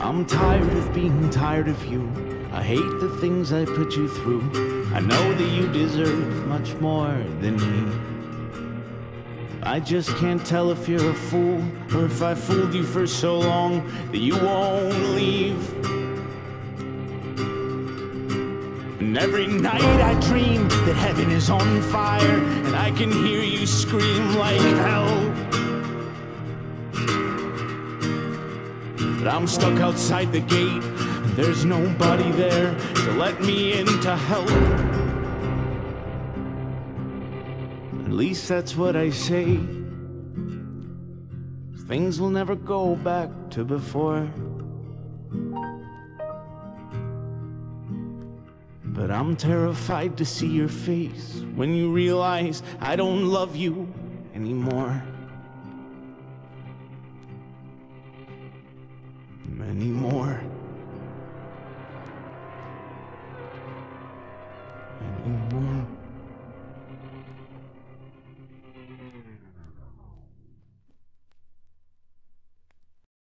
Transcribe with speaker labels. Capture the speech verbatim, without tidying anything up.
Speaker 1: I'm tired of being tired of you. I hate the things I put you through. I know that you deserve much more than me. I just can't tell if you're a fool, or if I fooled you for so long that you won't leave. And every night I dream that heaven is on fire, and I can hear you scream like hell. But I'm stuck outside the gate, and there's nobody there to let me in to help. At least that's what I say. Things will never go back to before. But I'm terrified to see your face when you realize I don't love you anymore. Anymore. Anymore.